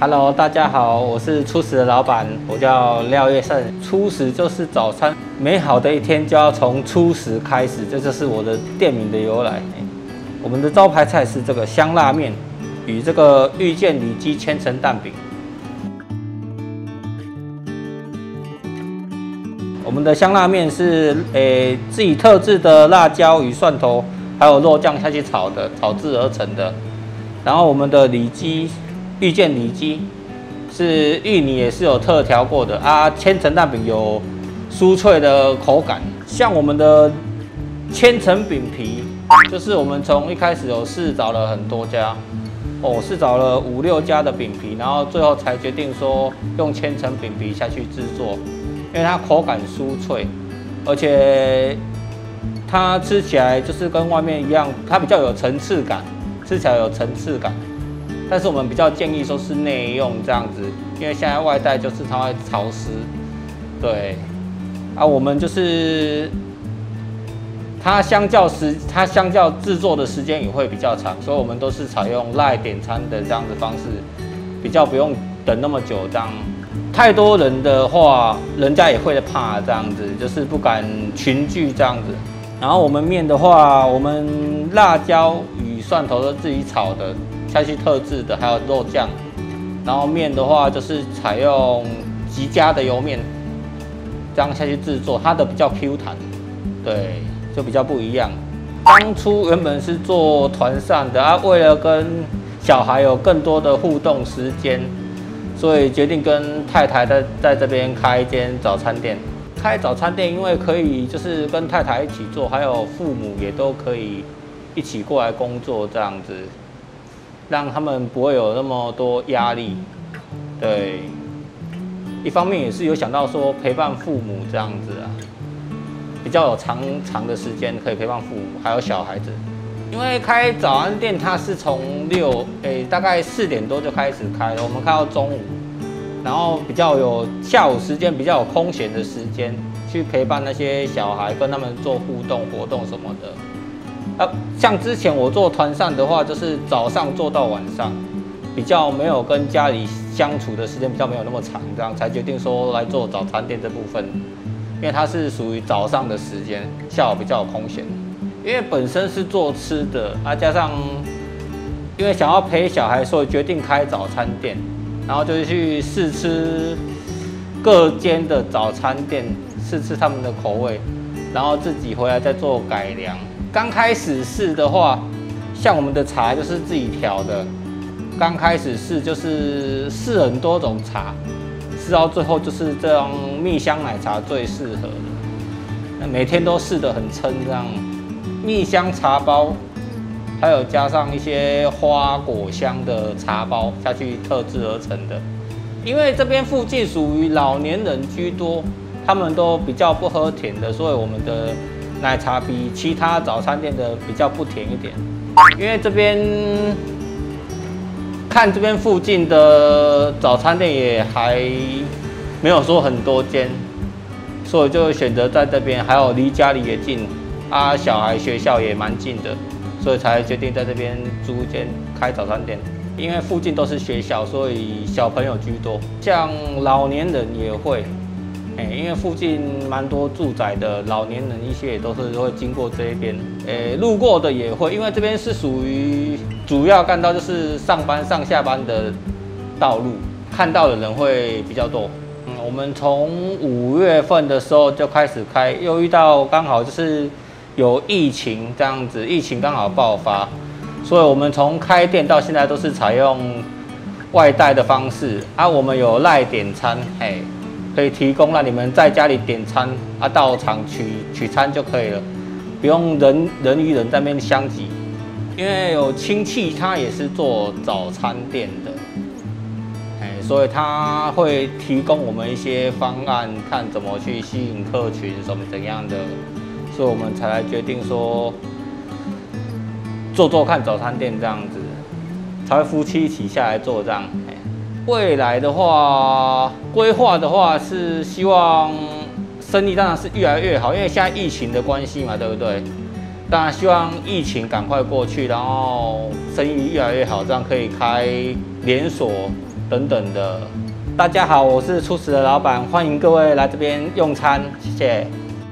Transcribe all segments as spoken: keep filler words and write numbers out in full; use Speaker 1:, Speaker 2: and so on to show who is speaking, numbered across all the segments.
Speaker 1: Hello， 大家好，我是初食的老板，我叫廖月胜。初食就是早餐，美好的一天就要从初食开始，这就是我的店名的由来。我们的招牌菜是这个香辣面与这个遇见里脊千层蛋饼。我们的香辣面是诶、欸、自己特制的辣椒与蒜头，还有肉酱下去炒的，炒制而成的。然后我们的里脊。遇见里脊是芋泥也是有特调过的啊，千层蛋饼有酥脆的口感。像我们的千层饼皮，就是我们从一开始有试找了很多家，哦，试找了五六家的饼皮，然后最后才决定说用千层饼皮下去制作，因为它口感酥脆，而且它吃起来就是跟外面一样，它比较有层次感，吃起来有层次感。但是我们比较建议说是内用这样子，因为现在外带就是它会潮湿，对，啊，我们就是它相较时，它相较制作的时间也会比较长，所以我们都是采用赖点餐的这样子方式，比较不用等那么久这样。太多人的话，人家也会怕这样子，就是不敢群聚这样子。然后我们面的话，我们辣椒与蒜头都自己炒的。下去特制的，还有肉酱，然后面的话就是采用极佳的油面，这样下去制作，它的比较 Q 弹，对，就比较不一样。当初原本是做团膳的啊，为了跟小孩有更多的互动时间，所以决定跟太太在在这边开一间早餐店。开早餐店，因为可以就是跟太太一起做，还有父母也都可以一起过来工作这样子。让他们不会有那么多压力，对。一方面也是有想到说陪伴父母这样子啊，比较有长长的时间可以陪伴父母，还有小孩子。因为开早餐店，它是从六诶大概四点多就开始开了，我们开到中午，然后比较有下午时间比较有空闲的时间去陪伴那些小孩，跟他们做互动活动什么的。啊，像之前我做团膳的话，就是早上做到晚上，比较没有跟家里相处的时间比较没有那么长，这样才决定说来做早餐店这部分，因为它是属于早上的时间，下午比较有空闲。因为本身是做吃的啊，加上因为想要陪小孩，所以决定开早餐店，然后就去试吃各间的早餐店，试吃他们的口味，然后自己回来再做改良。刚开始试的话，像我们的茶就是自己调的。刚开始试就是试很多种茶，试到最后就是这样蜜香奶茶最适合的。每天都试得很撑，这样蜜香茶包，还有加上一些花果香的茶包下去特制而成的。因为这边附近属于老年人居多，他们都比较不喝甜的，所以我们的奶茶比其他早餐店的比较不甜一点，因为这边看这边附近的早餐店也还没有说很多间，所以就选择在这边，还有离家里也近，啊，小孩学校也蛮近的，所以才决定在这边租一间开早餐店。因为附近都是学校，所以小朋友居多，像老年人也会。欸、因为附近蛮多住宅的，老年人一些也都是会经过这一边，欸、路过的也会，因为这边是属于主要干道，就是上班上下班的道路，看到的人会比较多。嗯，我们从五月份的时候就开始开，又遇到刚好就是有疫情这样子，疫情刚好爆发，所以我们从开店到现在都是采用外带的方式啊，我们有赖点餐，嘿。可以提供让你们在家里点餐啊，到场取取餐就可以了，不用人人与人在那边相挤。因为有亲戚他也是做早餐店的，哎，所以他会提供我们一些方案，看怎么去吸引客群，什么怎样的，所以我们才来决定说做做看早餐店这样子，才会夫妻一起下来做这样。未来的话，规划的话是希望生意当然是越来越好，因为现在疫情的关系嘛，对不对？当然希望疫情赶快过去，然后生意越来越好，这样可以开连锁等等的。大家好，我是初始的老板，欢迎各位来这边用餐，谢谢。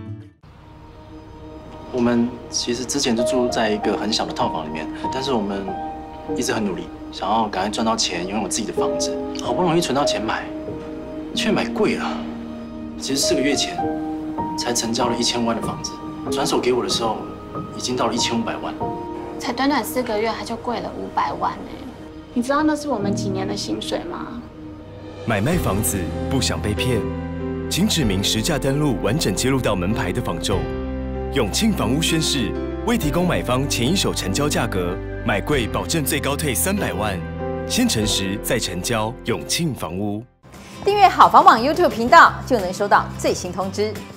Speaker 2: 我们其实之前就住在一个很小的套房里面，但是我们一直很努力，想要赶快赚到钱，拥有自己的房子。好不容易存到钱买，却买贵了。其实四个月前才成交了一千万的房子，转手给我的时候，已经到了一千五百万。
Speaker 3: 才短短四个月，它就贵了五百万哎！你知道那是我们几年的薪水吗？
Speaker 4: 买卖房子不想被骗，请指明实价登录完整揭露到门牌的房仲。永庆房屋宣示，未提供买方前一手成交价格，买贵保证最高退三百万，先成时再成交。永庆房屋。
Speaker 5: 订阅好房网 YouTube 频道，就能收到最新通知。